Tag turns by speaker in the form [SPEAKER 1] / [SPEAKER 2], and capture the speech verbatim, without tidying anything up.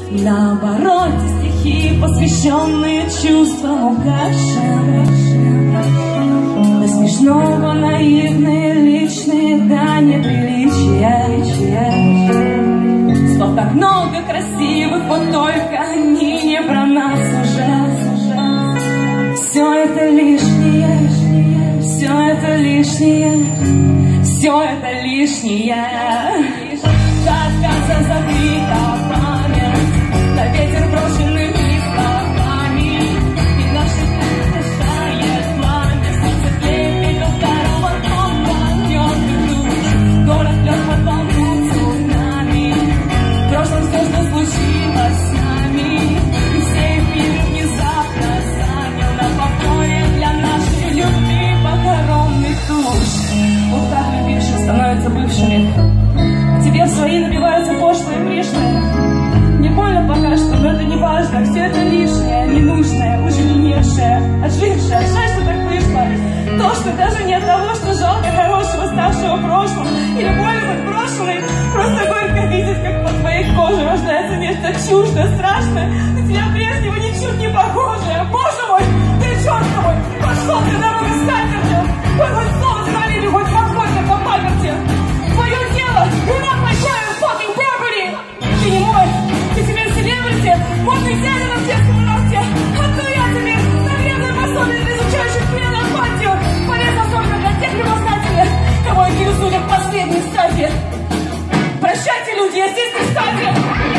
[SPEAKER 1] На обороте стихи, посвященные чувствам угасшим. До смешного наивные, личные, да неприличия. Слов так много красивых, вот только они не про нас уже. Все это лишнее, все это лишнее, все это лишнее. До конца забита память, на ветер брошенными словами, и наши дышает пламя, солнце тлеет, удар, потом пойдет ключ, город лед, потом цунами, в прошлом все, что случилось с нами, и все мир внезапно занял на покое для нашей любви похоронный душ. Вот так любивших становятся бывшими. К тебе в свои набиваются пошлые, пришлые. Не больно пока что, но это не важно. Все это лишнее, ненужное, уже не нежное, отжившее. Жаль, что так вышло. То, что даже не от того, что жалко хорошего, ставшего прошлым, или больно быть брошенной, просто горько видеть, как по твоей коже рождается нечто чуждое, страшное, на тебя прежнего ничуть не похожее. Боже мой, ты черт мой, пошел ты дорогу с катертью, хоть хоть слово сказали, хоть подходит по памяти. Твое дело, you're not my child fucking property. Ты не мой, ты теперь селебрити, модный дядя на детском лофте. А то я теперь наглядное пособие для изучающих клеопатию. Полезно особенно для тех любознателей, кого интересует последний стадии. Прощайте, люди, я здесь не стадия.